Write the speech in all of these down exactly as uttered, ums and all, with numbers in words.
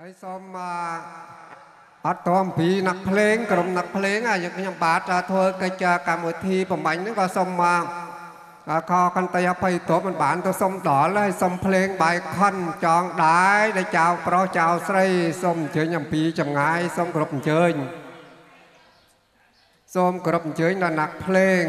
ให้ส้มมาอัดตอมผีนักเพลงกลุ่มนักเพลงอ่ะอย่างยังบาดจะทัวร์กระจายการมือทีผมบังนั่นก็ส้มมาคอกันตยไปตัวมันบานตัวส้มต่อเลยส้มเพลงใบคันจองได้ได้เจ้าเพราะเจ้าใส่ส้มเชยยำปีจำไงส้มกรบเชยส้มกรบเชยนักเพลง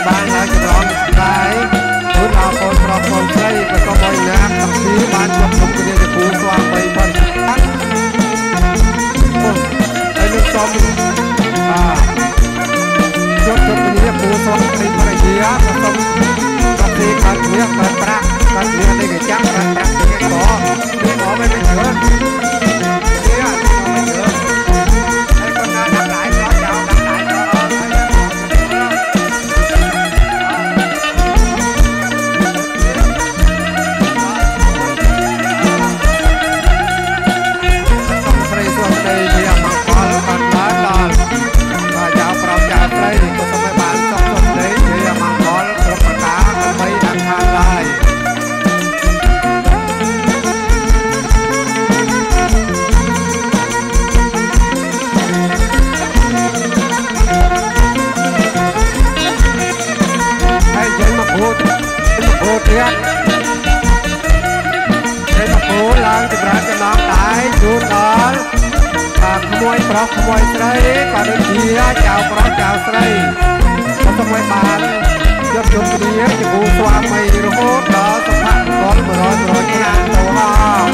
បានហើយចម្លងដែរព្រោះដល់កូនប្រុសកូនស្រីក៏សូមឲ្យណាទាំងពីរបានជួបជុំគ្នាជាគូស្វាមីផងហើយនឹងសូមអាជួបជុំគ្នាគូស្វាមីភរិយាក៏សូមក៏ទីខាងគ្នាក៏ប្រាក់ខាងគ្នានេះក៏ចាំប្រាក់ប្រាក់គេក៏នេះក៏មិនមិនច្រើន ขโมยស្រីក៏ដូចជាចៅប្រុសចៅស្រីក៏សូមឲ្យបានជួបជុំគ្នាជាគូស្វាមីរហូតដល់សុភមង្គលមួយរយ ឆ្នាំទៅហើយ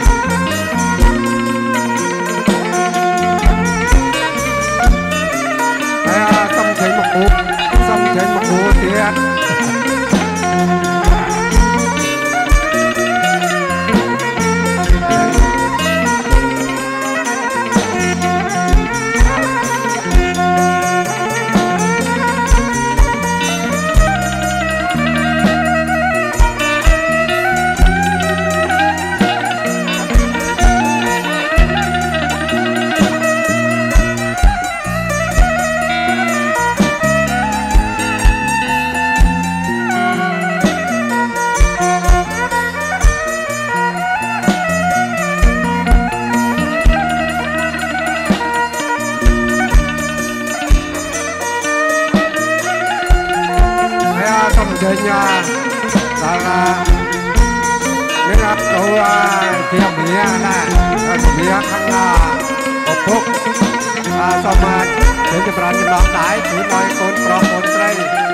เ xong chơi nhà là những áp đồ chia mía này mía khăn ốp phúc xong mà đến cái phần làm đáy cứ nói con pro con trai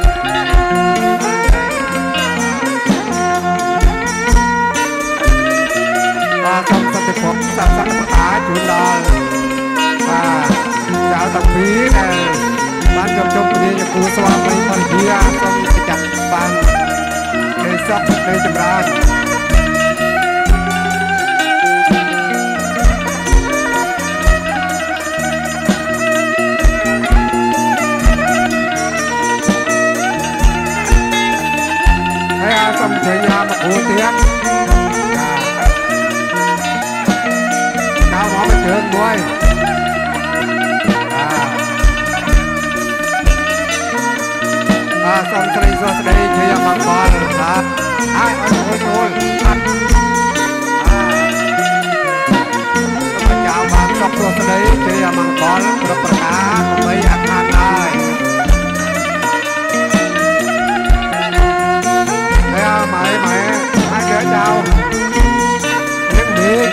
xong xong thì phúc xong xong thì tá chuồn đò chào tập phí này ban chụp chụp đi nhập cú xoa mấy con kia xong chặt ban để sắp để chụp ra hay xong chơi nhà một cú tiếng cao mó bên trường đuôi xong sợi dây sợi dây chơi bằng bò là ai ôi ôi ôi ăn xong chào bằng sọc sợi dây chơi bằng bò được bật cá cùng với ăn ăn này đây mày mày hai đứa chào những miếng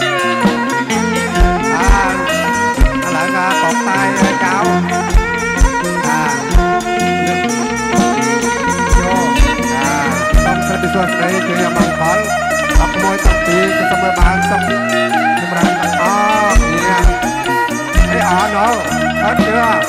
à lại ra cột tay chào đi xuống đây chơi bằng bóng tập môi tập tí cho xong rồi bán xong thì mà đang tập ó nè thấy ó nó hết chưa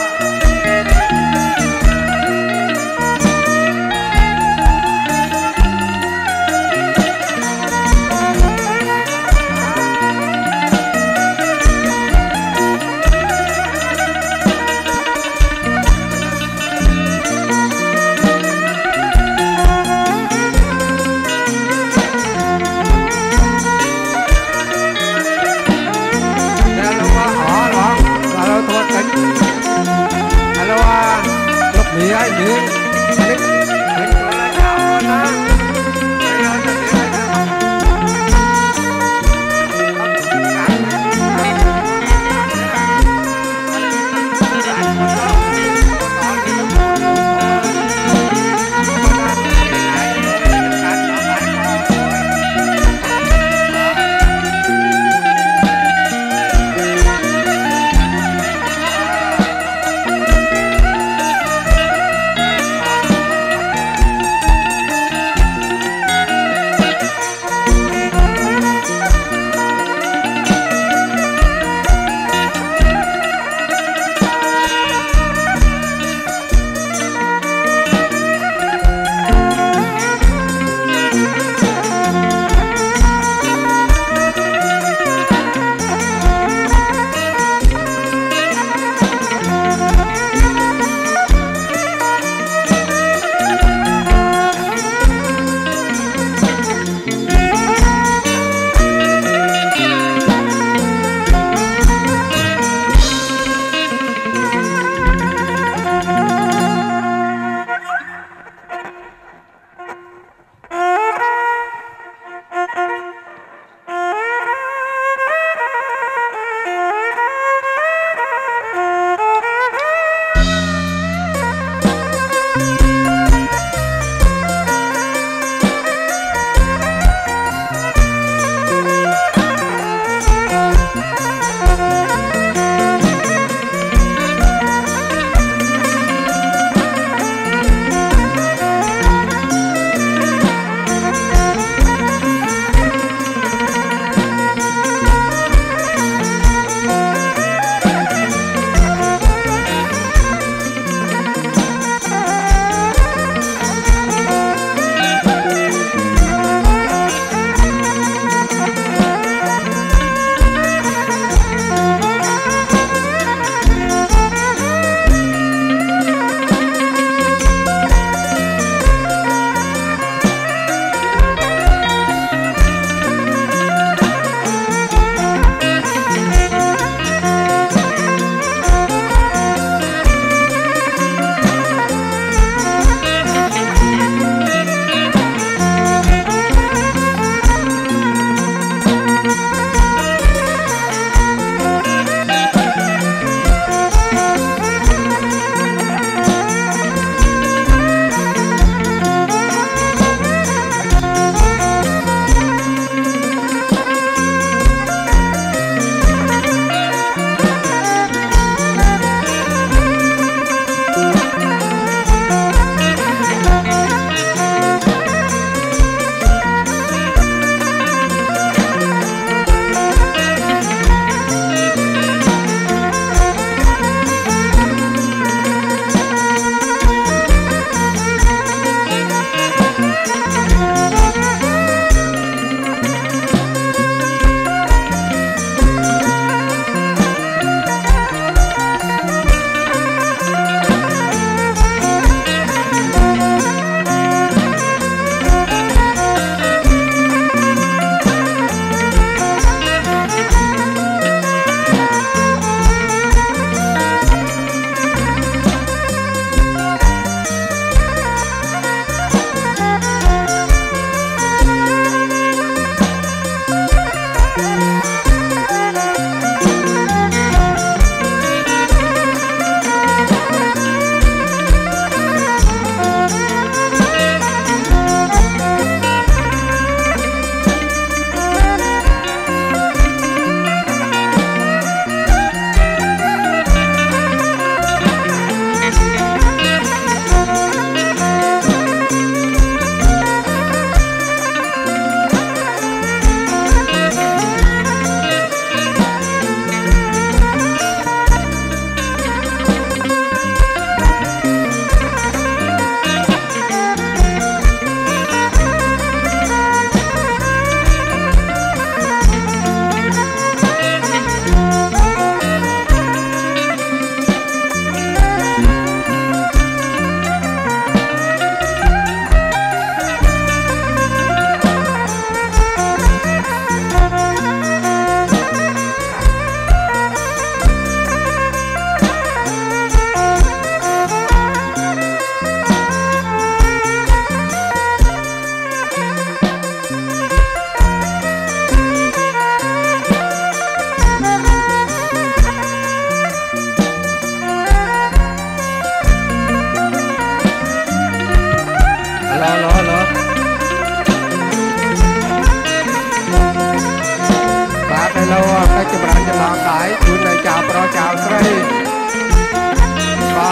ายจุนในเจ้าปรเจ้าสรีก็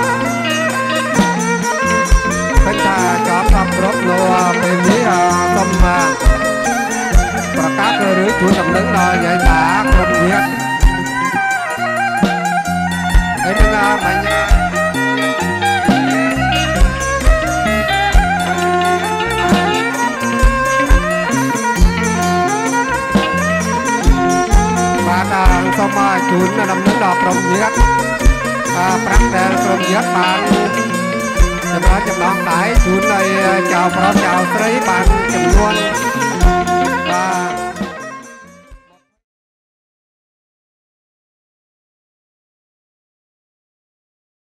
เป็นท่าจอบทับรถนัวเป็นนี้ต้มมาประกาศหรือจุนดำเนินดอยใหญ่ตากลมเนียดไอ้เงามันบาดาสมาจุนดำเนินดอกลมเนียดปรักแต่ลมเนียดบานจำนวนจำลองหลายจุนในเจ้าพระเจ้าสรีบานจำนวน